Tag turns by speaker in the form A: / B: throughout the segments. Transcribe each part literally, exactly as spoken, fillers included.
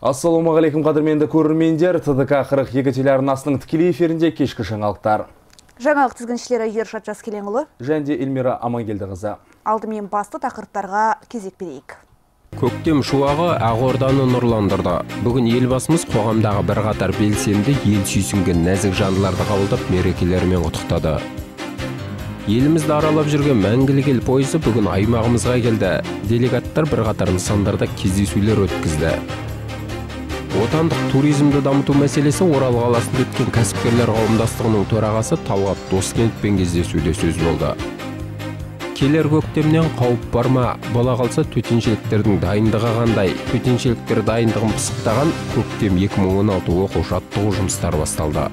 A: Ассалаумағалейкум қадірменді көрермендер, Т Д К қырық екі телеарнасының тікелей эфирінде кешкі жаңалықтар.
B: Жаңалық тізгіншілері Ершат Жаскеленұлы
A: және Эльмира Амангелдіқызы.
B: Алдымен басты тақырыптарға кезек берейік.
C: Көктем шуағы Ақорданы нұрландырды. Бүгін елбасымыз қоғамдағы бірқатар белсенді ел сүйсінген нәзік жандыларды қабылдап мерекелерімен құттықтады. Елімізді аралап жүрген мәңгілік ел пойызы бүгін аймағымызға келді. Делегаттар бірқатар нысандарда кездесулер өткізді. Отандық туризмді дамыту мәселесі Орал қаласында өткен кәсіпкерлер қауымдастығының төрағасы Талғат Доскентпен кездесуде сөз болды. Келер көктемнен қауіп бар ма? Бола қалса төтеншеліктердің дайындығы қандай? Төтеншеліктер дайындығын пысықтаған көктем екі мың он алты оқу жаттығу жұмыстары басталды.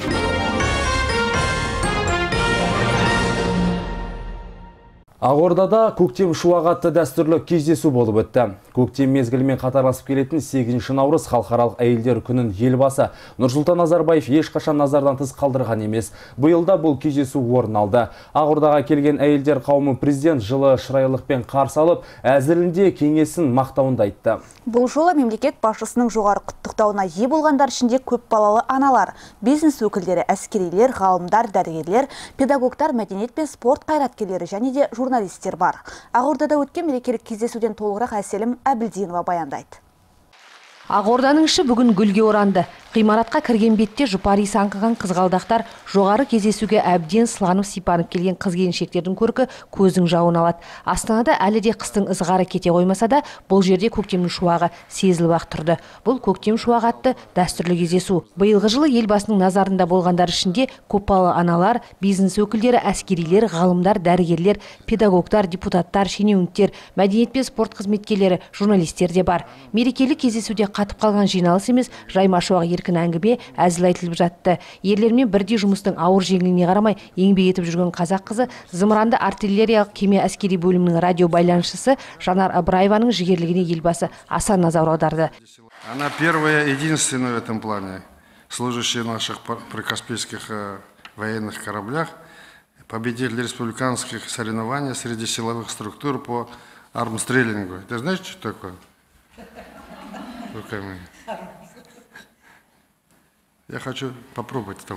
A: Ақордада көктем шуағы атты дәстүрлі кездесу болып өтті. Көктем мезгілімен қатарласып келетін сегізінші наурыз халықаралық әйелдер күнін елбасы Нұрсұлтан Назарбаев ешқашан назардан тыс қалдырған емес. Биылда бұл кездесу орын алды. Ақордаға келген әйелдер қауымы президент жылы шырайлықпен қарсы алып, әзірінде кеңесін мақтауында айтты.
B: Бұл жолы мемлекет басшысының жоғары құттықтауына ие болғандар ішінде көп балалы аналар, бизнес өкілдері, әскерилер, ғалымдар, дәрігерлер, педагогтар, мәдениет пен спорт қайраткерлері және де журналистер бар. Ақордада өткен мерекелік кездесуден толығырақ Әселім Әбілдинова баяндайды.
D: Ақорданың іші бүгін гүлге оранды. Ғимаратқа кірген бетте жұпар иісі аңқыған қызғалдақтар жоғары кездесуге әбден сыланып сипанып келген қыз-келіншектердің көркі көздің жауын алады. Астанада әлі де қыстың ызғары кете қоймаса да, бұл жерде көктемнің шуағы сезіліп-ақ тұрды. Бұл көктем шуағы атты дәстүрлі кездесу. Биылғы жылы елбасының назарында болғандар ішінде көпбалалы аналар, бизнес өкілдері, әскерилер, ғалымдар, дәрігерлер, педагогтар, депутаттар, шенеуніктер, мәдениет пен спорт қызметкерлері, журналистер де бар. Мерекелік кездесуде қатып қалған жиналыс емес, жайма шуақ еркін әңгіме, әзіл айтылып жатты. Ерлермен бірдей жұмыстың ауыр жеңіліне қарамай еңбек етіп жүрген қазақ қызы зымыранды артиллериялық кеме әскери бөлімінің радио байланысшысы Жанар Абраеваның жігерлігіне елбасы аса назар аударды.
E: Она первая, единственная в этом плане, служащая в наших прикаспийских военных кораблях, победитель республиканских соревнований среди силовых структур по армстрейлингу. Ты знаешь, что такое? Руками. Я хочу попробовать это.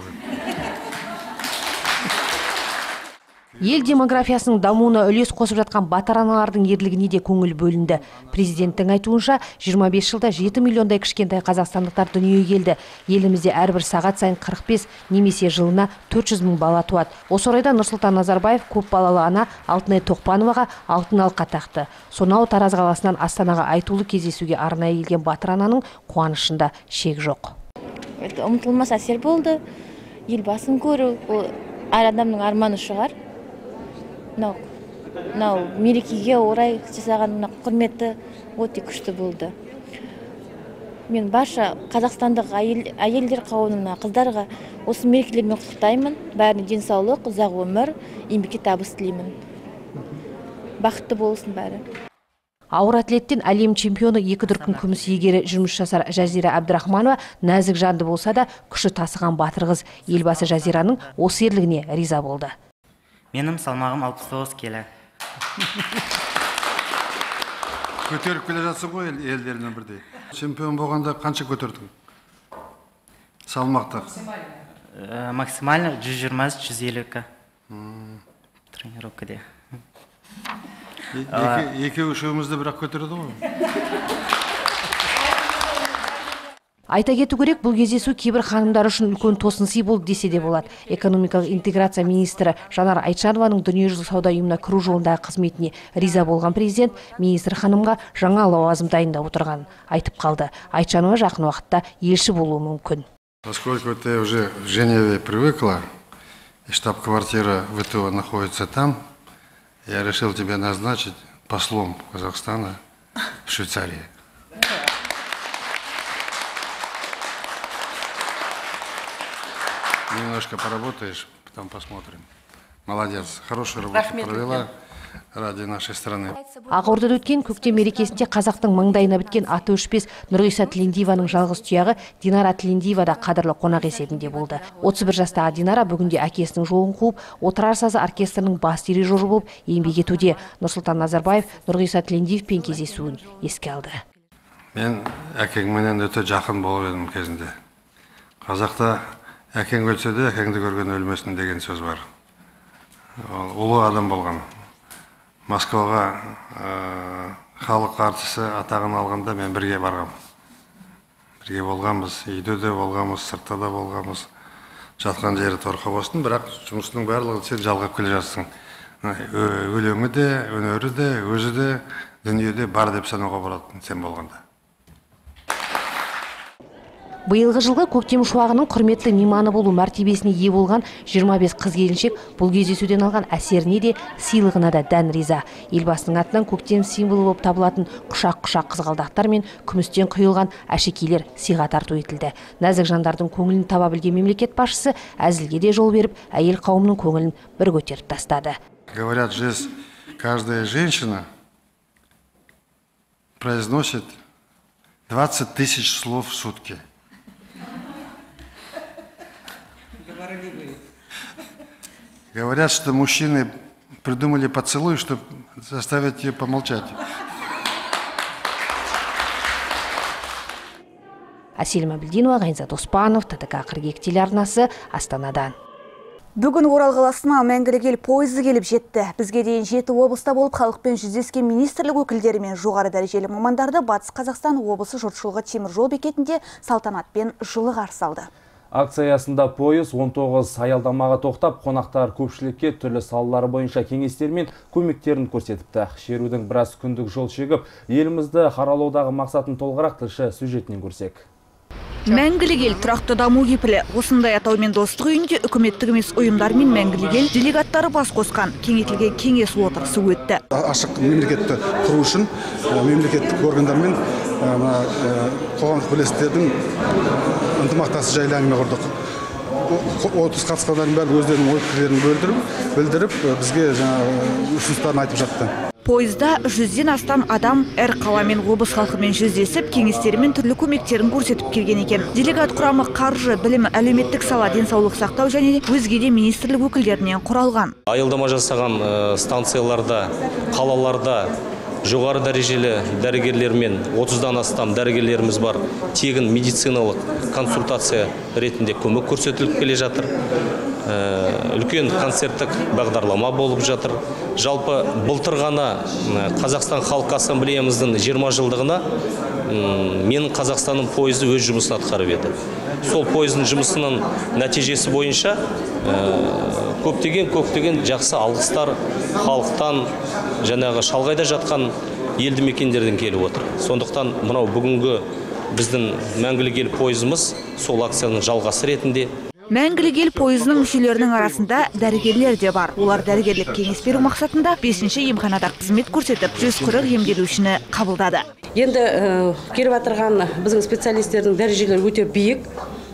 D: Ел демографиясының дамуына үлес қосып жатқан батыр аналардың ерлігіне де көңіл бөлінді. Президенттің айтуынша, жиырма бес жылда жеті миллиондай кішкентай қазақстандықтар дүниеге келді. Елімізде әрбір сағат сайын қырық бес немесе жылына төрт жүз мың бала туады. Осы орайда Нұрсұлтан Назарбаев көп балалы ана Алтынай Тоқпановаға алтын алқа тақты. Сонау Тараз қаласынан Астанаға айтулы кездесуге арнайы келген батыр ананың қуанышында шек жоқ.
F: Ұмытылмас әсер болды. Елбасын көру, ол әр адамның арманы шығар. Нау мерекеге орай жасаған құрметі өте күшті болды. Мен барша қазақстандық әйелдер қауымына, қыздарға осы мерекелермен құттықтаймын. Бәріне денсаулық, ұзақ өмір, еңбекке табыс тілеймін. Бақытты болсын бәрі.
D: Ауыр атлеттен әлем чемпионы екі дүркін күміс иегері жиырма үш жасар Жазира Әбдірахманова нәзік жанды болса да күші тасыған батыр қыз. Елбасы Жазираның осы ерлігіне риза болды.
G: Менің салмағым алпыс тоғыз келі.
E: Көтеріп келе жатсың ғой елдерінен бірдей. Чемпион болғанда қанша көтердің? Салмақты?
G: Максимально жүз жиырма жүз елу тренировкаде.
E: Екеу үшеумізді бірақ көтереді ғой.
D: Айта кету керек, бұл кездесу кейбір ханымдар үшін үлкен тосын сый болды десе де болады. Экономикалық интеграция министрі Жанар Айтжанованың дүниежүзілік сауда ұйымына кіру жолындағы қызметіне риза болған президент министр ханымға жаңа лауазым дайындап отырғанын айтып қалды. Айтжанова жақын уақытта елші болуы мүмкін.
E: Поскольку ты уже в Женеве привыкла, и штаб-квартира вэ тэ о находится там, я решил тебя назначить послом Казахстана в Швейцарии. Немножко поработаешь, потом посмотрим. Молодец, хорошую работу провела ради нашей страны.
D: Ақордада өткен көктем мерекесінде қазақтың маңдайына біткен аты өшпес Нұрғиса Тілендиеваның жалғыз тұяғы Динара Тілендиева да қадірлі қонақ есебінде болды. отыз бір жастағы Динара бүгінде әкесінің жолын қуып, отырар сазы оркестрінің бас дирижері болып еңбек етуде. Нұрсұлтан Назарбаев Нұрғиса Тілендиевпен кездесуін еске алды.
E: Мен әкеңменен өте жақын болып едім кезінде. Қазақта әкең өлсе де, әкеңді көрген өлмесін деген сөз бар. Ол ұлы адам болған. Москваға халық артисі атағын алғанда мен бірге барғам. Бірге болғанбыз, үйде де болғанбыз, сыртта да болғанбыз. Жатқан жері торқа болсын, бірақ жұмысының барлығы сен жалғап келе жатсың. Өлеңі де, өнері де, өзі де, дүниеде бар деп санауға болады сен болғанда.
D: Биылғы жылғы көктем шуағының құрметті мейманы болу мәртебесіне ие болған жиырма бес қыз-келіншек бұл кездесуден алған әсеріне де, сыйлығына да дән риза. Елбасының атынан көктем символы болып табылатын құшақ-құшақ қызғалдақтар мен күмістен құйылған әшекейлер сыйға тарту етілді. Нәзік жандардың көңілін таба білген мемлекет басшысы әзілге де жол беріп, әйел қауымның көңілін бір көтеріп тастады.
E: Говорят, здесь каждая женщина произносит двадцать тысяч слов в сутки. Говорят, что мужчины придумали поцелуй, чтобы заставить ее помолчать.
D: Әсел Мәбілдинова, Ғайнзат Оспанов, ТТК қырық екі телеарнасы, Астанадан.
B: Бүгін Орал қаласына мәңгілік ел пойызы келіп жетті. Бізге дейін жеті облыста болып халықпен жүздескен министрлік өкілдері мен жоғары дәрежелі мамандарды Батыс Қазақстан облысы жұртшылығы темір жол бекетінде салтанатпен жылы қарсы алды.
A: Акция аясында пойыз он тоғыз аялдамаға тоқтап, қонақтар көпшілікке түрлі салалары бойынша кеңестер мен көмектерін көрсетіпті. Шерудің біраз күндік жол шегіп, елімізді қаралаудағы мақсатын толығырақ тілші сюжетінен көрсек.
B: Мәңгілік ел тұрақты даму кепілі. Осындай атаумен достық үйінде үкіметтік емес ұйымдар мен мәңгілік ел делегаттары бас қосқан кеңейтілген кеңес отырысы өтті.
H: Ашық мемлекетті құру үшін мемлекеттік органдар мен қоғамдық бірлестіктердің ынтымақтастығы жайлы әңгіме құрдық. отыз қатысқандардың бәрі өздерінің ой-пікірлерін бөлдіріп, білдіріп, бізге ұсыныстарын айтып жатты.
B: Пойызда жүзден астам адам әр қала мен облыс халқымен жүздесіп, кеңестері мен түрлі көмектерін көрсетіп келген екен. Делегат құрамы қаржы, білім, әлеуметтік сала, денсаулық сақтау және өзге де министрлік өкілдерінен құралған.
I: Аялдама жасаған станцияларда, қалаларда жоғары дәрежелі дәрігерлер мен отыздан астам дәрігерлеріміз бар. Тегін медициналық консультация ретінде көмек көрсетіліп келе жатыр. Үлкен концерттік бағдарлама болып жатыр. Жалпы былтыр ғана Қазақстан Халқы Ассамблеямыздың жиырма жылдығына менің Қазақстанның пойызы өз жұмысын атқарып еді. Сол пойыздың жұмысының нәтижесі бойынша көптеген көптеген жақсы алғыстар халықтан, жаңағы шалғайда жатқан елді мекендерден келіп отыр. Сондықтан мынау бүгінгі біздің мәңгілік ел пойызымыз сол акцияның жалғасы ретінде.
B: Мәңгілік ел пойызының мүшелерінің арасында дәрігерлер де бар. Олар дәрігерлік кеңес беру мақсатында бесінші емханада қызмет көрсетіп, жүз қырық емделушіні қабылдады.
J: Енді келіп отырған біздің специалистердің дәрежелері өте биік.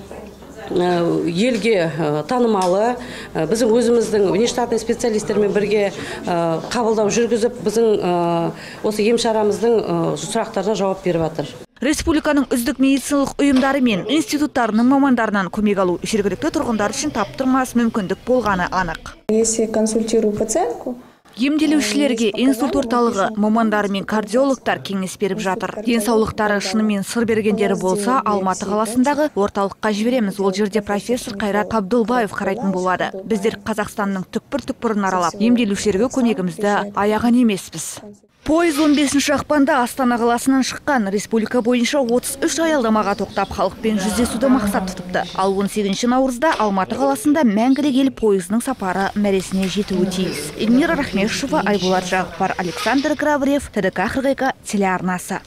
J: Елге танымалы, біздің өзіміздің внештатный специалистермен бірге қабылдау жүргізіп, біздің осы емшарамыздың сұрақтарына жауап беріп жатыр.
B: Республиканың үздік медициналық ұйымдары мен институттарының мамандарынан көмек алу жергілікті тұрғындар үшін таптырмас мүмкіндік болғаны анық.
K: Если консультирую пациентку,
B: емделушілерге инсульт орталығы мамандары мен кардиологтар кеңес беріп жатыр. Денсаулықтары шынымен сыр бергендері болса, Алматы қаласындағы орталыққа жібереміз. Ол жерде профессор Қайрат Абдулбаев қарайтын болады. Біздер Қазақстанның түкпір-түкпірін аралап, емделушілерге көмегімізді аяған емеспіз. Пойыз он бесінші ақпанда Астана қаласынан шыққан. Республика бойынша отыз үш аялдамаға тоқтап, халықпен жүздесуді мақсат тұтыпты. Ал он сегізінші наурызда Алматы қаласында мәңгілік ел пойызының сапары мәресіне жетуі тиіс. Эльмира Рахмешева, Айбулат Жағыпар, Александр Гравриев, ТДК қырық екі телеарнасы.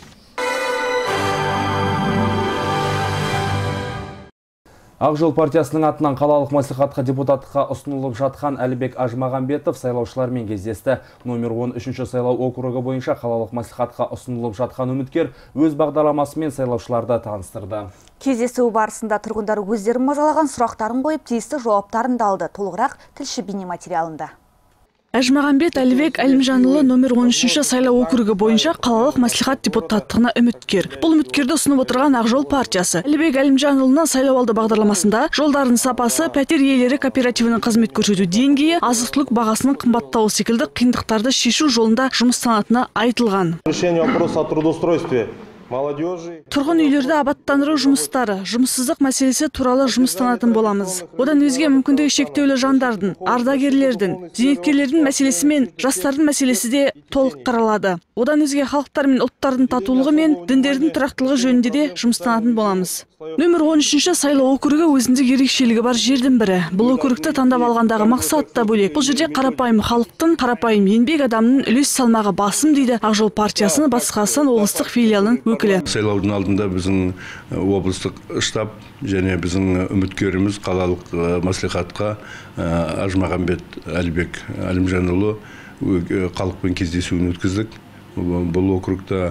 A: Ақ жол партиясының атынан қалалық мәслихатқа депутаттыққа ұсынылып жатқан Әлібек Ажмағамбетов сайлаушылармен кездесті. Номер он үшінші сайлау округі бойынша қалалық мәслихатқа ұсынылып жатқан үміткер өз бағдарламасымен сайлаушыларды таныстырды.
B: Кездесу барысында тұрғындар өздерін мазалаған сұрақтарын қойып, тиісті жауаптарын да алды. Толығырақ тілші бейнематериалында.
L: Ажмағамбет Әлібек Әлімжанұлы номер он үшінші сайлау округі бойынша қалалық мәслихат депутаттығына үміткер. Бұл үміткерді ұсынып отырған Ақ жол партиясы. Әлібек Әлімжанұлына сайлауалды бағдарламасында жолдардың сапасы, пәтер иелері кооперативінің қызмет көрсету деңгейі, азық-түлік бағасының қымбаттауы секілді қиындықтарды шешу жолында жұмыстанатыны айтылған.
M: Решение вопроса о трудоустройстве молодежи.
L: Тұрғын үйлерді абаттандыру жұмыстары, жұмыссыздық мәселесі туралы жұмыстанатын боламыз. Одан өзге мүмкіндігі шектеулі жандардың, ардагерлердің, зейнеткерлердің мәселесі мен жастардың мәселесі де толық қаралады. Одан өзге халықтар мен ұлттардың татулығы мен діндердің тұрақтылығы жөнінде де жұмыстанатын боламыз. Нөмір он үшінші сайлау округі өзіндік ерекшелігі бар жердің бірі. Бұл округті таңдап алғандағы мақсат та бөлек. Бұл жерде қарапайым халықтың, қарапайым еңбек адамның үлес салмағы басым дейді Ақ жол партиясының Батыс Қазақстан облыстық филиалының өкілі.
N: Сайлаудың алдында біздің облыстық штаб және біздің үміткеріміз қалалық мәслихатқа Ажмағамбет Әлібек Әлімжанұлы халықпен кездесуін өткіздік. Бұл округта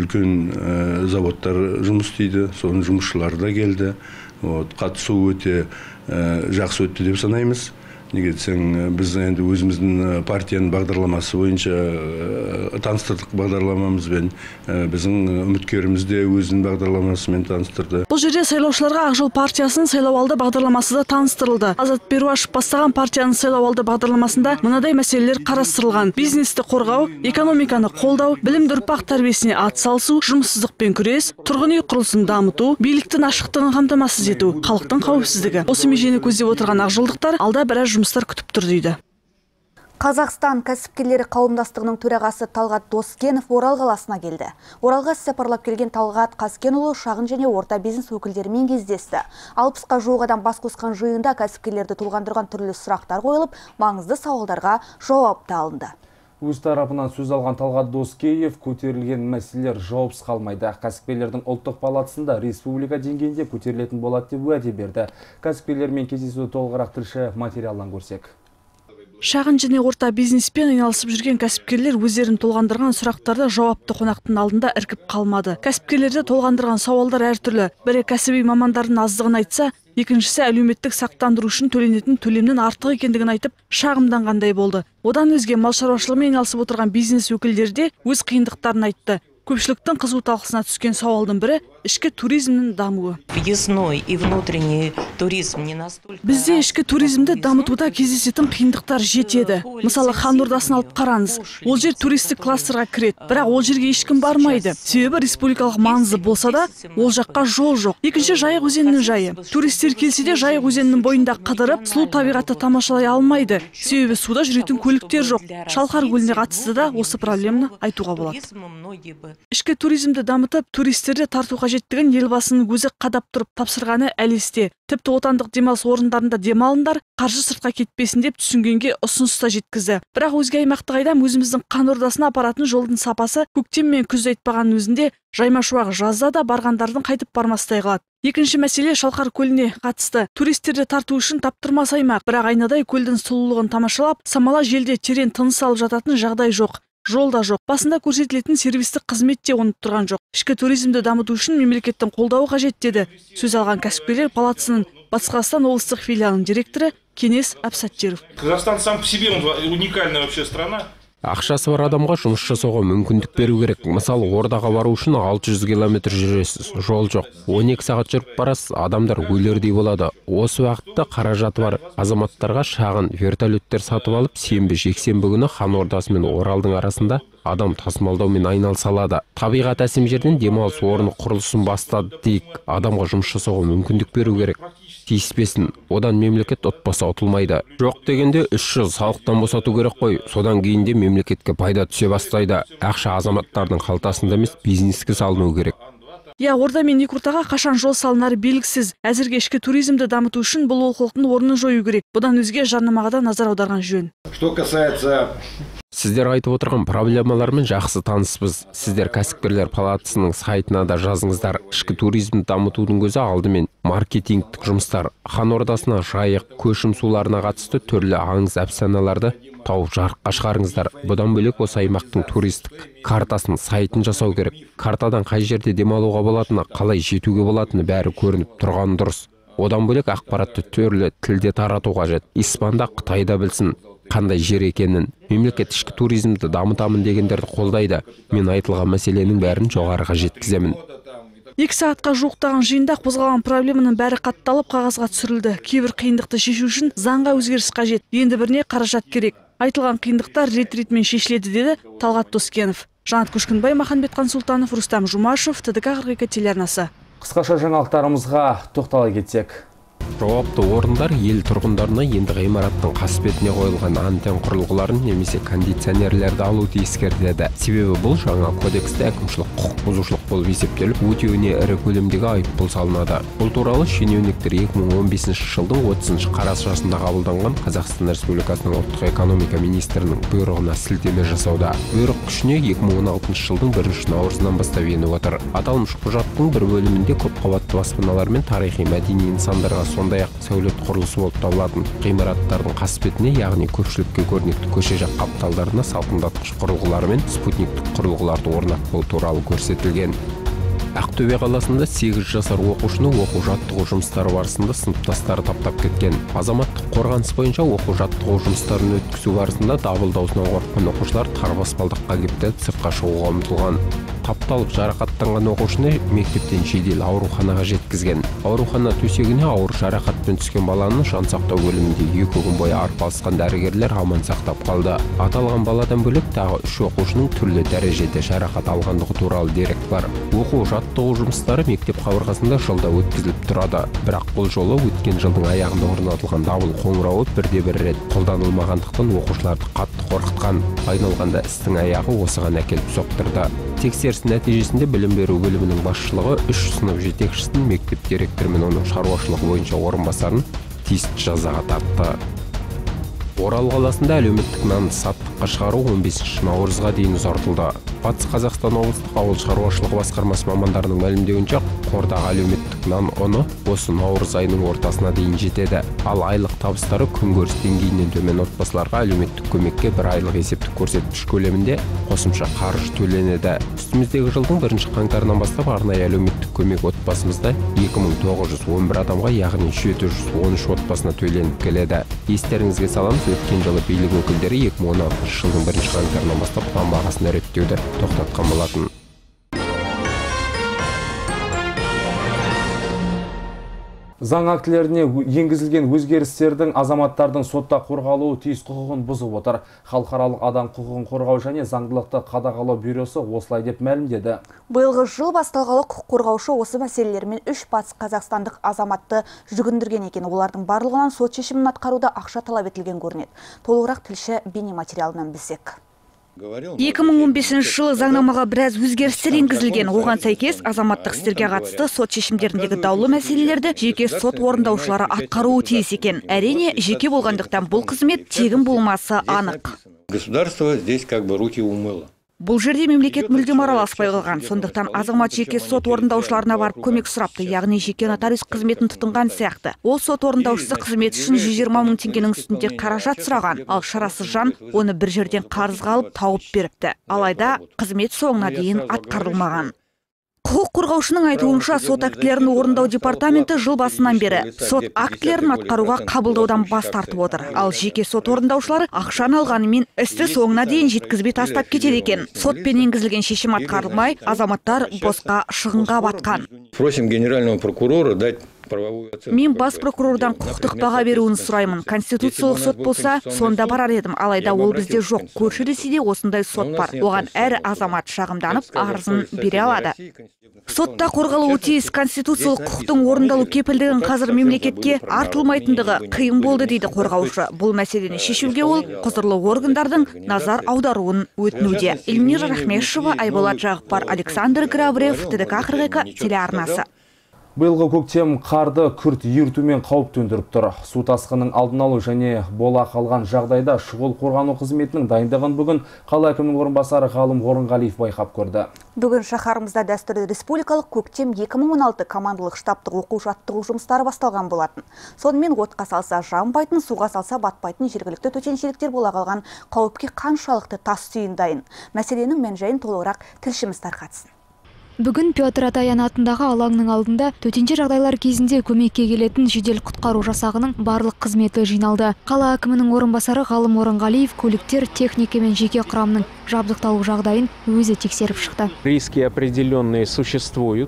N: үлкен заводтар жұмыс істейді, соның жұмысшылары да келді. Қатысу өте жақсы өтті деп санаймыз. Неге десең, біз енді өзіміздің партияның бағдарламасы бойынша таныстырдық бағдарламамызбен, біздің үміткеріміз де өзінің бағдарламасымен таныстырды.
L: Бұл жерде сайлаушыларға Ақ жол партиясының сайлауалды бағдарламасы да таныстырылды. Азат Перуашев бастаған партияның сайлауалды бағдарламасында мынадай мәселелер қарастырылған: бизнесті қорғау, экономиканы қолдау, білімді ұрпақ тәрбиесіне атсалысу, жұмыссыздықпен күрес, тұрғын үй құрылысын дамыту, биліктің ашықтығын қамтамасыз ету, халықтың қауіпсіздігі. Осы межені көздеп отырған ақжолдықтар алда біраз жұмыстар күтіп тұр дейді.
B: Қазақстан кәсіпкерлері қауымдастығының төрағасы Талғат Доскенов Орал қаласына келді. Оралға сапарлап келген Талғат Қазкенұлы шағын және орта бизнес өкілдерімен кездесті. алпысқа жуық адам бас қосқан жиында кәсіпкерлерді толғандырған түрлі сұрақтар қойылып, маңызды сауалдарға жауап та алынды.
A: Өз тарапынан сөз алған Талғат Доскеев көтерілген мәселелер жауапсыз қалмайды. Кәсіпкерлердің ұлттық палатасында республика деңгейінде көтерілетін болады деп уәде берді. Кәсіпкерлермен кездесуді толығырақ тілші материалдан көрсек.
L: Шағын және орта бизнеспен айналысып жүрген кәсіпкерлер өздерін толғандырған сұрақтарды жауапты қонақтың алдында іркіп қалмады. Кәсіпкерлерді толғандырған сауалдар әртүрлі. Бірі кәсіби мамандардың аздығын айтса, екіншісі әлеуметтік сақтандыру үшін төленетін төлемнің артық екендігін айтып шағымданғандай болды. Одан өзге мал шаруашылығымен айналысып отырған бизнес өкілдері де өз қиындықтарын айтты. Көпшіліктің қызу талқысына түскен сауалдың бірі ішкі туризмнің дамуы. Бізде ішкі туризмді дамытуда кездесетін қиындықтар жетеді. Мысалы, Хан Ордасын алып қараңыз. Ол жер туристік кластерға кіреді, бірақ ол жерге ешкім бармайды. Себебі республикалық маңызы болса да, ол жаққа жол жоқ. Екінші Жайық өзенінің жайы. Туристер келсе де Жайық өзенінің бойында қыдырып, сұлу табиғатты тамашалай алмайды. Себебі суда жүретін көліктер жоқ. Шалқар көліне қатысты да осы проблеманы айтуға болады. Ішкі туризмді дамытып, туристерді тарту қажеттігін елбасының өзі қадап тұрып тапсырғаны әлі есте. Тіпті отандық демалыс орындарында демалыңдар, қаржы сыртқа кетпесін деп түсінгенге ұсыныс та жеткізді. Бірақ өзге аймақтық айдам өзіміздің Қан Ордасына апаратын жолдың сапасы көктем мен күзде айтпаған өзінде жаймашуағы жазда да барғандардың қайтып бармастай қылады. Екінші мәселе Шалқар көліне қатысты. Туристерді тарту үшін таптырмас аймақ, бірақ айнадай көлдің сұлулығын тамашалап, самала желде терең тыныс алып жататын жағдай жоқ. Жол да жоқ. Басында көрсетілетін сервистік қызмет те онып тұрған жоқ. Ішкі туризмді дамыту үшін мемлекеттің қолдауы қажет деді сөз алған кәсіпкерлер палатасының Батыс Қазақстан облыстық филиалының директоры Кенес Абсаттеров.
O: Казахстан сам по себе уникальная вообще страна.
C: Ақшасы бар адамға жұмыс жасауға мүмкіндік беру керек. Мысалы, Ордаға бару үшін алты жүз километр жүресіз, жол жоқ. он екі сағат жүріп барасыз, адамдар өлердей болады. Осы уақытта қаражаты бар азаматтарға шағын вертолеттер сатып алып, сенбі жексенбі күні Хан Ордасы мен Оралдың арасында адам тасымалдаумен айналыса алады. Табиғат әсем жерден демалыс орны құрылысын бастады дейік. Адамға жұмыс жасауға мүмкіндік беру керек. Тиіспесін, одан мемлекет отбасы ұтылмайды. Жоқ дегенде үш жыл салықтан босату керек қой. Содан кейін де мемлекетке пайда түсе бастайды. Ақша азаматтардың қалтасында емес, бизнеске салыну керек.
L: Я, Орда мен Некуртаға қашан жол салынары белгісіз. Әзірге ішкі туризмді дамыту үшін бұл олқылықтың орнын жою керек. Бұдан өзге жарнамаға да назар аударған жөн.
O: Что касается
C: Сіздер айтып отырған проблемалармен жақсы таныспыз. Сіздер кәсіпкерлер палатасының сайтына да жазыңыздар. Ішкі туризмді дамытудың көзі алдымен маркетингтік жұмыстар. Хан Ордасына, Жайық, көшім суларына қатысты түрлі аңыз әпсаналарды тауып жарыққа шығарыңыздар. Бұдан бөлек осы аймақтың туристік картасын, сайтын жасау керек. Картадан қай жерде демалуға болатыны, қалай жетуге болатыны бәрі көрініп тұрған дұрыс. Одан бөлек ақпаратты түрлі тілде тарату қажет. Испанда, Қытайда білсін қандай жер екенін. Мемлекет ішкі туризмді дамытамын дегендерді қолдайды. Мен айтылған мәселенің бәрін жоғарыға жеткіземін.
L: Екі сағатқа жуықтаған жиында қозғалған проблеманың бәрі қатталып қағазға түсірілді. Кейбір қиындықты шешу үшін заңға өзгеріс қажет. Енді біріне қаражат керек. Айтылған қиындықтар рет-ретімен шешіледі деді Талғат Доскенов. Жанат Көшкінбай, Маханбетқан Султанов, Рустам Жумашев, Т Д К қырық екі телеарнасы.
A: Қысқаша жаңалықтарымызға тоқтала кетсек.
C: Жауапты орындар ел тұрғындарына енді ғимараттың қасбетіне қойылған антен құрылғыларын немесе кондиционерлерді алуды ескертеді. Себебі бұл жаңа кодексте әкімшілік құқық бұзушылық болып есептеліп, өтеуіне ірі көлемдегі айыппұл салынады. Бұл туралы шенеуніктер екі мың он бесінші жылдың отызыншы қарашасында қабылданған Қазақстан Республикасының ұлттық экономика министрінің бұйрығына сілтеме жасауда. Бұйрық күшіне екі мың он алтыншы жылдың бірінші наурызынан бастап еніп отыр. Аталмыш құжаттың бір бөлімінде көпқабатты баспаналар мен тарихи мәдени нысандарға сондай-ақ сәулет құрылысы болып табылатын ғимараттардың қасбетіне, яғни көпшілікке көрнекті көше жақ қапталдарына салқындатқыш құрылғылар мен спутниктік құрылғыларды орнатпау туралы көрсетілген. Ақтөбе қаласында сегіз жасар оқушыны оқу жаттығу жұмыстары барысында сыныптастары таптап кеткен. Азаматтық қорғаныс бойынша оқу жаттығу жұмыстарын өткізу барысында дабыл даусынан қорыққан оқушылар тар баспалдаққа кептеліп сыртқа шығуға ұмтылған. Қапталып жарақаттанған оқушыны мектептен жедел ауруханаға жеткізген. Аурухана төсегіне ауыр жарақатпен түскен баланы жансақтау бөлімінде екі күн бойы арпалысқан дәрігерлер аман сақтап қалды. Аталған баладан бөлек тағы үш оқушының түрлі дәрежеде жарақат алғандығы туралы дерек бар. Оқу жаттығу жұмыстары мектеп қабырғасында жылда өткізіліп тұрады. Бірақ бұл жолы өткен жылдың аяғында орнатылған дабыл қоңырауы бірде бір рет қолданылмағандықтан оқушыларды қатты қорқытқан. Айналғанда істің аяғы осыған әкеліп соқтырды. Тексеріс нәтижесінде білім беру бөлімінің басшылығы үш сынып жетекшісін, мектеп директоры мен оның шаруашылығы бойынша орынбасарын тиісті жазаға тартты. Орал қаласында әлеуметтік нанды саттыққа шығару он бесінші наурызға дейін ұзартылды. Батыс Қазақстан облыстық ауыл шаруашылығы басқармасы мамандарының мәлімдеуінше, қордағы әлеуметтік нан ұны осы наурыз айының ортасына дейін жетеді. Ал айлық табыстары күнкөріс деңгейінен төмен отбасыларға әлеуметтік көмекке бір айлық есептік көрсеткіш көлемінде қосымша қаржы төленеді. Үстіміздегі жылдың бірінші қаңтарынан бастап арнайы әлеуметтік көмек отбасымызда екі мың тоғыз жүз он бір адамға, яғни жеті жүз он үш отбасына төленіп келеді. Естеріңізге саламыз, өткен жылы билік өкілдері екі мың он алтыншы жылдың бірінші қаңтарынан бастап нан бағасын реттеуді тоқтатқан болатын.
A: Заң актілеріне енгізілген өзгерістердің азаматтардың сотта қорғалуы тиіс құқығын бұзып отыр. Халықаралық адам құқығын қорғау және заңдылықты қадағалау бюросы осылай деп мәлімдеді.
B: Биылғы жыл басталғалы құқық қорғаушы осы мәселелермен үш батыс қазақстандық азаматты жүгіндірген екен. Олардың барлығынан сот шешімін атқаруда ақша талап етілген көрінеді. Толығырақ тілші бейнематериалынан білсек.
M: екі мың он бесінші жылы заңнамаға біраз өзгерістер енгізілген. Оған сәйкес азаматтық істерге қатысты сот шешімдеріндегі даулы мәселелерді жеке сот орындаушылары атқаруы тиіс екен. Әрине, жеке болғандықтан бұл қызмет тегін болмасы анық.
P: Государство здесь как бы руки умыло.
M: Бұл жерде мемлекет мүлдем араласпай қалған. Сондықтан азамат жеке сот орындаушыларына барып көмек сұрапты, яғни жеке нотариус қызметін тұтынған сияқты. Ол сот орындаушысы қызмет үшін жүз жиырма мың теңгенің үстінде қаражат сұраған, ал шарасыз жан оны бір жерден қарызға алып тауып беріпті. Алайда қызмет соңына дейін атқарылмаған. Құқық қорғаушының айтуынша, сот актілерін орындау департаменті жыл басынан бері сот актілерін атқаруға қабылдаудан бас тартып отыр. Ал жеке сот орындаушылары ақшаны алғанымен істі соңына дейін жеткізбей тастап кетеді екен. Сотпен енгізілген шешім атқарылмай, азаматтар босқа шығынға батқан.
P: Просим генерального прокурора дать
M: Мен бас прокурордан құқықтық баға беруін сұраймын. Конституциялық сот болса, сонда барар едім. Алайда ол бізде жоқ. Көрші Ресейде осындай сот бар. Оған әр азамат шағымданып, арызын бере алады. Сотта қорғалуы тиіс конституциялық құқықтың орындалу кепілдігін қазір мемлекетке артылмайтындығы қиын болды дейді қорғаушы. Бұл мәселені шешуге ол құзырлы органдардың назар аударуын өтінуде. Эльмира Рахмешева, Айболат Жағыпар, Александр Грабрев, Т Д К қырық екі телеарнасы.
A: Биылғы көктем қарды күрт ертумен қауіп төндіріп тұр. Су тасқынының алдын алу және бола қалған жағдайда шұғыл қорғану қызметінің дайындығын бүгін қала әкімінің орынбасары Ғалым Орынғалиев байқап көрді.
B: Бүгін шаһарымызда дәстүрлі республикалық көктем екі мың он алты командалық штабтық оқу жаттығу жұмыстары басталған болатын. Сонымен отқа салса жанбайтын, суға салса батпайтын жергілікті төтеншеліктер бола қалған қауіпке қаншалықты тас түйін дайын. Мәселенің мән-жайын толығырақ тілшіміз тарқатсын.
Q: Бүгін Петр Атаян атындағы алаңның алдында төтенше жағдайлар кезінде көмекке келетін жедел құтқару жасағының барлық қызметі жиналды. Қала әкімінің орынбасары Ғалым Орынғалиев көліктер, техника мен жеке құрамның жабдықталу жағдайын өзі тексеріп шықты.
R: Риски определенные существуют.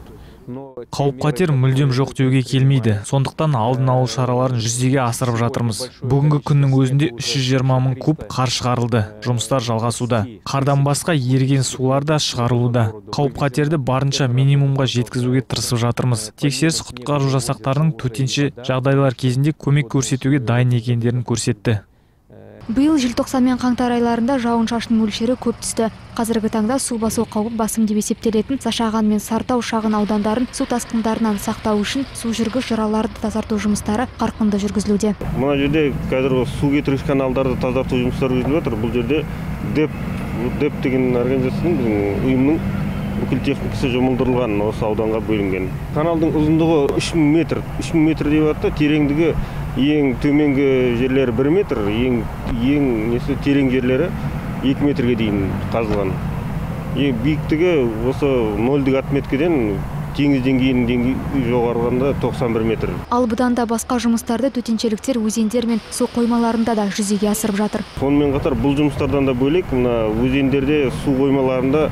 R: Қауіп-қатер мүлдем жоқ деуге келмейді. Сондықтан алдын алу шараларын жүзеге асырып жатырмыз. Бүгінгі күннің өзінде үш жүз жиырма мың куб қар шығарылды. Жұмыстар жалғасуда. Қардан басқа еріген сулар да шығарылуда. Қауіп-қатерді барынша минимумға жеткізуге тырысып жатырмыз. Тексеріс құтқару жасақтарының төтенше жағдайлар кезінде көмек көрсетуге дайын екендерін көрсетті.
Q: Биыл желтоқсан мен қаңтар айларында жауын-шашын мөлшері көп түсті. Қазіргі таңда су басу қаупі басым деп есептелетін Зашаған мен Сартау шағын аудандарын су тасқындарынан сақтау үшін су жүргіш жыраларды тазарту жұмыстары қарқынды жүргізілуде.
S: Мына жерде қазір су кетіргіш каналдарды тазарту жұмыстары жүргізіліп жатыр. Бұл жерде деп деп деген организацияның біздің ұйымның бүкіл техникасы жұмылдырылған, осы ауданға бөлінген. Каналдың ұзындығы үш мың метр, үш мың метр деп жатты, тереңдігі ең төменгі жерлері бір метр, ең ең несі терең жерлері екі метрге дейін қазылған. Ең биіктігі осы нөлдік отметкеден теңіз деңгейінің деңгейі жоғарғанда тоқсан бір метр.
Q: Ал бұдан да басқа жұмыстарды төтеншеліктер өзендер мен су қоймаларында да жүзеге асырып жатыр.
S: Сонымен қатар бұл жұмыстардан да бөлек, мына өзендерде су қоймаларында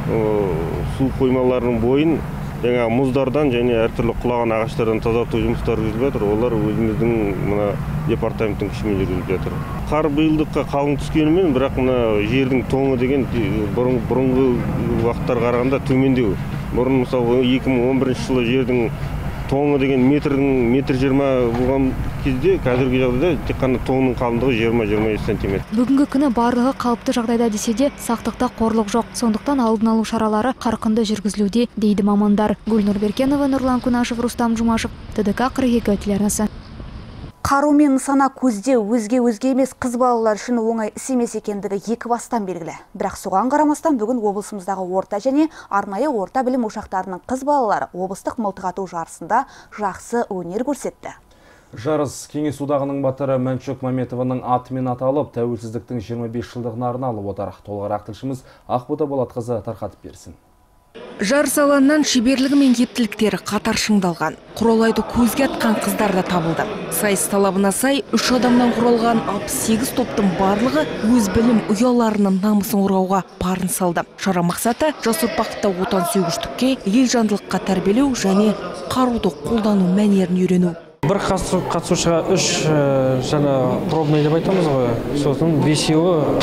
S: су қоймаларының бойын жаңа мұздардан және әртүрлі құлаған ағаштардан тазарту жұмыстары жүргізіліп жатыр. Олар өзіміздің мына департаменттің күшімен жүргізіліп жатыр. Қар биылдыққа қалың түскенімен, бірақ мына жердің тоңы деген бұрынғы уақыттарға қарағанда төмендеу. Бұрын мысалы екі мың он бірінші жылы жердің тоңы деген метрдің метр жиырма болған кезде, қазіргі жағдайда тек қана тоңның қалыңдығы жиырма жиырма бес сантиметр.
Q: Бүгінгі күні барлығы қалыпты жағдайда десе де, сақтықта қорлық жоқ. Сондықтан алдын алу шаралары қарқынды жүргізілуде, дейді мамандар. Гүлнұр Беркенова, Нұрлан Күнашев, Рустам Жұмашев, Т Д К қырық екі телеарнасы.
B: Қару мен нысана көзде өзге-өзге емес қыз балалар үшін оңай іс емес екендігі екі бастан белгілі. Бірақ соған қарамастан бүгін облысымыздағы орта және арнайы орта білім ошақтарының қыз балалары облыстық мылтық ату жарысында жақсы өнер көрсетті.
A: Жарыс Кеңес одағының батыры Мәншөк Мәметованың атымен аталып, тәуелсіздіктің жиырма бес жылдығына арналып отыр. Толығырақ тілшіміз Ақбота Болатқызы тарқатып берсін.
M: Жарыс алаңынан шеберлігі мен ептіліктері қатар шыңдалған. Құралайды көзге атқан қыздар да табылды. Сайыс талабына сай үш адамнан құралған алпыс сегіз топтың барлығы өз білім ұяларының намысын қорғауға барын салды. Шара мақсаты жас ұрпақты отансүйгіштікке, елжандылыққа тәрбиелеу және қаруды қолдану мәнерін үйрену.
T: Бір қатысушыға үш жаңа пробный деп айтамыз ғой. Сосын бесеуі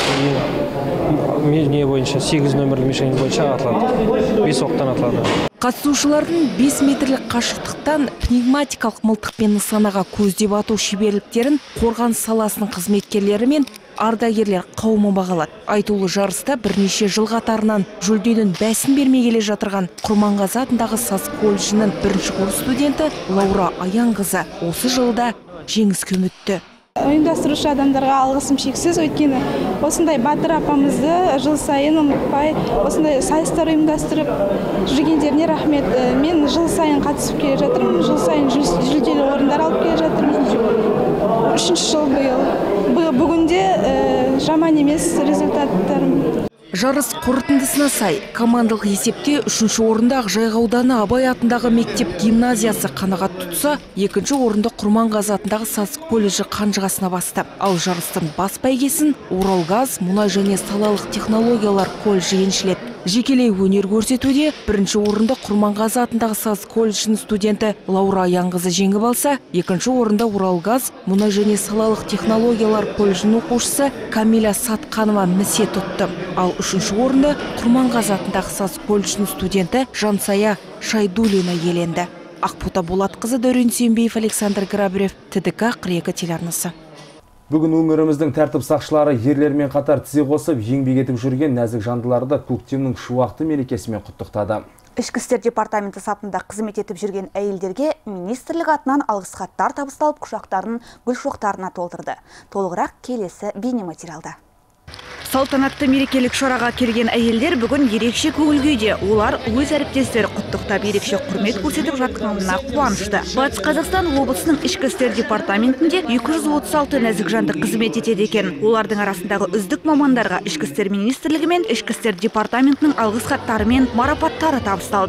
T: не бойынша, сегіз нөмірлі мишень бойынша атылады. Бес оқтан атылады.
M: Қатысушылардың бес метрлік қашықтықтан пневматикалық мылтықпен нысанаға көздеп ату шеберліктерін қорғаныс саласының қызметкерлері мен ардагерлер қауымы бағалады. Айтулы жарыста бірнеше жыл қатарынан жүлденің бәсін бермей келе жатырған Құрманғазы атындағы саз колледжінің бірінші курс студенті Лаура Аянқызы осы жылда жеңіске үмітті.
U: Ұйымдастырушы адамдарға алғысым шексіз, өйткені осындай батыр апамызды жыл сайын ұмытпай, осындай сайыстар ұйымдастырып жүргендеріне рахмет. Мен жыл сайын қатысып келе жатырмын, жыл сайын жүлделі орындар алып келе жатырмын. Үшінші жыл биыл. Бүгінде жаман емес результаттарым.
M: Жарыс қорытындысына сай, командалық есепте үшінші орында Ақжайық ауданы Абай атындағы мектеп гимназиясы қанағат тұтса, екінші орында Құрманғазы атындағы саз колледжі қанжығасына басты. Ал жарыстың бас бәйгесін Уралгаз, мұнай және салалық технологиялар колледжі еншіледі. Жекелей өнер көрсетуде бірінші орында Құрманғазы атындағы саз колледжінің студенті Лаура Аянқызы жеңіп алса, екінші орында Уралгаз, мұнай және салалық технологиялар колледжінің оқушысы Камиля Сатқанова місе тұтты. Ал үшінші орында Құрманғазы атындағы саз колледжінің студенті Жансая Шайдулина иеленді. Ақбота Болатқызы, Дәурен Сүйінбеев, Александр Грабарев, Т Д К қырық екі телеарнасы.
A: Бүгін өңіріміздің тәртіп сақшылары ерлермен қатар тізе қосып, еңбек етіп жүрген нәзік жандыларды көктемнің шуақты мерекесімен құттықтады.
B: Ішкі істер департаменті сапында қызмет етіп жүрген әйелдерге министрлік атынан алғыс хаттар табысталып, құшақтарын гүл шоқтарына толтырды. Толығырақ келесі бейнематериалда.
M: Салтанатты мерекелік шараға келген әйелдер бүгін ерекше көңіл күйде. Олар өз әріптестері құттықтап ерекше құрмет көрсетіп жатқанына қуанышты. Батыс Қазақстан облысының ішкі істер департаментінде екі жүз отыз алты нәзік жанды қызмет етеді екен. Олардың арасындағы үздік мамандарға ішкі істер министрлігі мен ішкі істер департаментінің алғыс хаттары мен марапаттары табысталды.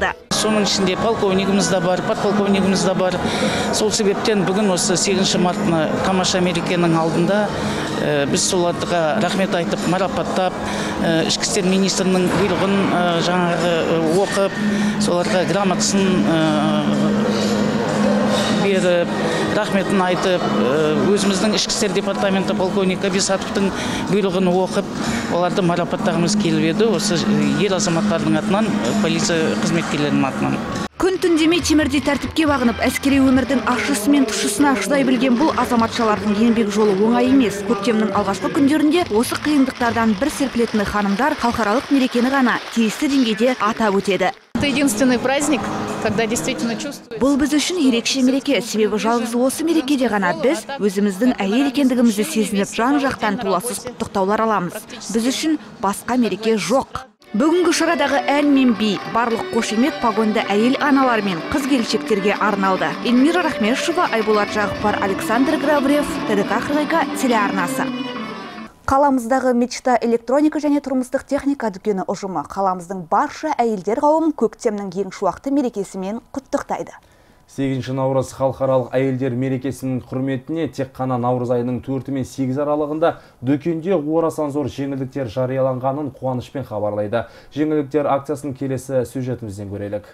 F: соның ішінде полковнигіміз де бар, подполковнигіміз де бар. Сол себептен бүгін осы сегізінші мартына тамаша мерекенің алдында біз соларға рахмет айтып, марапаттап, ішкі істер министрінің бұйрығын жаңағы оқып, соларға грамотасын беріп, рахметін айтып, өзіміздің ішкі істер департаменті полковник Абисатовтың бұйрығын оқып, оларды марапаттағымыз келіп еді, осы ер азаматтардың атынан, полиция қызметкерлерінің атынан.
M: Күн түн демей темірдей тәртіпке бағынып, әскери өмірдің ащысы мен тұщысына шыдай білген бұл азаматшалардың еңбек жолы оңай емес. Көктемнің алғашқы күндерінде осы қиындықтардан бір серпілетіні ханымдар халықаралық мерекені ғана тиісті деңгейде атап өтеді.
V: Это единственный праздник, когда действительно чувствуешь.
M: Бұл біз үшін ерекше мереке, себебі жалғыз осы мерекеде ғана біз өзіміздің әйел екендігімізді сезініп, жан-жақтан толассыз құттықтаулар аламыз. Біз үшін басқа мереке жоқ. Бүгінгі шарадағы ән мен би барлық қошемет погонды әйел аналар мен қыз келіншектерге арналды. Эльмира Рахмешева, Айболат Жағыпар, Александр Граврев, ТДК Хройка телеарнасы.
B: Қаламыздағы мечта электроника және тұрмыстық техника дүкені ұжымы қаламыздың барша әйелдер қауымын көктемнің ең шуақты мерекесімен құттықтайды.
A: сегізінші наурыз халықаралық әйелдер мерекесінің құрметіне тек қана наурыз айының төрті мен сегізі аралығында дүкенде орасан зор жеңілдіктер жарияланғанын қуанышпен хабарлайды. Жеңілдіктер акциясының келесі сюжетімізден көрелік.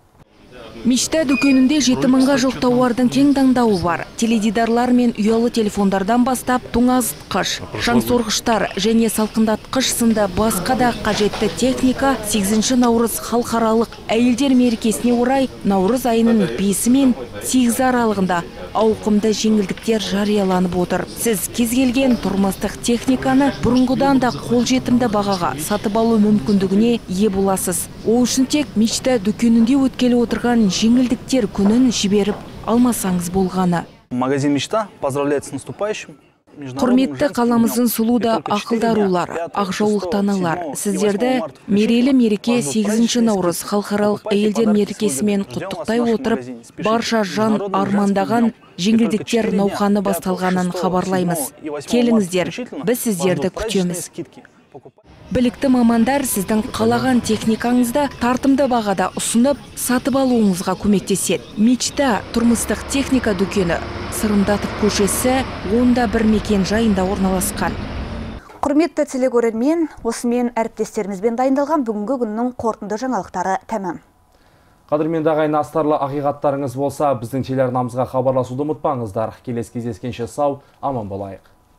D: Мечта дүкенінде жеті мыңға жуық тауардың кең таңдауы бар. Теледидарлар мен ұялы телефондардан бастап тоңазытқыш, шаңсорғыштар және салқындатқыш сынды басқа да қажетті техника сегізінші наурыз халықаралық әйелдер мерекесіне орай наурыз айының бесі мен сегізі аралығында ауқымды жеңілдіктер жарияланып отыр. Сіз кез келген тұрмыстық техниканы бұрынғыдан да қолжетімді бағаға сатып алу мүмкіндігіне ие боласыз. Ол үшін тек Мечта дүкенінде өткелі отырған жеңілдіктер күнін жіберіп алмасаңыз болғаны.
W: Магазин Мечта поздравляет с наступающим.
D: Құрметті қаламыздың сұлу да ақылдарулар, ақжаулықтаналар. Сіздерді мерейлі мереке сегізінші наурыз халықаралық әйелдер мерекесімен құттықтай отырып, барша жан армандаған жеңілдіктер науқаны басталғанын хабарлаймыз. Келіңіздер, біз сіздерді күтеміз. Білікті мамандар сіздің қалаған техникаңызды тартымды бағада ұсынып, сатып алуыңызға көмектеседі. Мечта тұрмыстық техника дүкені Сырымдатов көшесі онда бір мекен жайында орналасқан.
B: Құрметті телегөрермен, осымен әріптестерімізбен дайындалған бүгінгі күннің қорытынды жаңалықтары тәмам.
A: Қадірменді ағайын астарлы ақиқаттарыңыз болса, біздің телеарнамызға хабарласуды ұмытпаңыздар. Келесі кездескенше сау, аман болайық.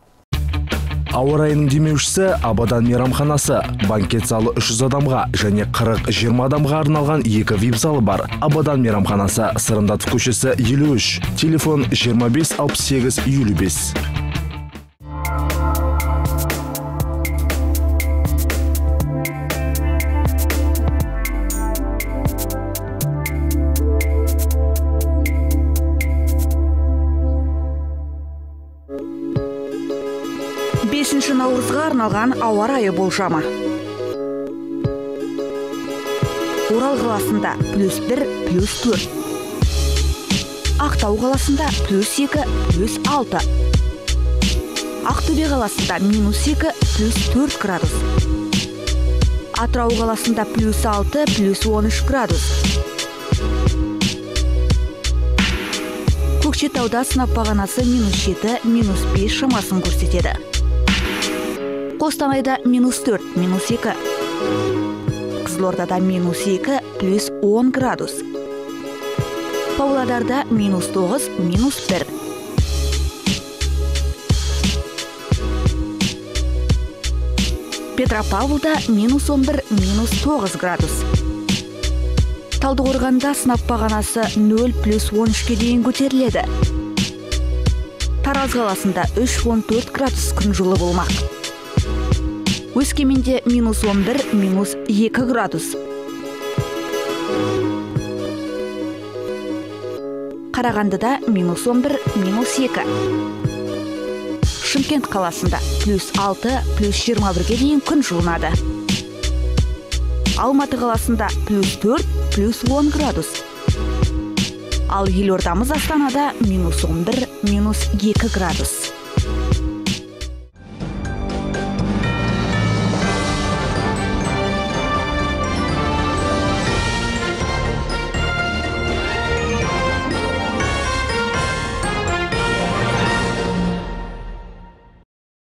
X: Ауа райының демеушісі Абадан мейрамханасы. Банкет залы үш жүз адамға және қырық жиырма адамға арналған екі вип залы бар. Абадан мейрамханасы, Сырымдатов көшесі елу үш. Телефон жиырма бес алпыс сегіз елу бес.
M: бесінші наурызға арналған ауа райы болжамы. Орал қаласында плюс бір, плюс төрт. Ақтау қаласында плюс екі, плюс алты. Ақтөбе қаласында минус екі, плюс төрт градус. Атырау қаласында плюс алты, плюс он үш градус. Көкшетауда сынап бағанасы минус жеті, минус бес шамасын көрсетеді. Қостанайда минус төрт, минус екі. Қызылордада минус екі, плюс он градус. Павлодарда минус тоғыз, минус бір. Петропавлда минус он бір, минус тоғыз градус. Талдықорғанда сынап бағанасы нөл, плюс он үшке дейін көтеріледі. Тараз қаласында үш, он төрт градус күн жылы болмақ. Өскеменде минус он бір, минус екі градус. Қарағандыда минус он бір, минус екі. Шымкент қаласында плюс алты, плюс жиырма бірге дейін күн жылынады. Алматы қаласында плюс төрт, плюс он градус. Ал елордамыз Астанада минус он бір, минус екі градус.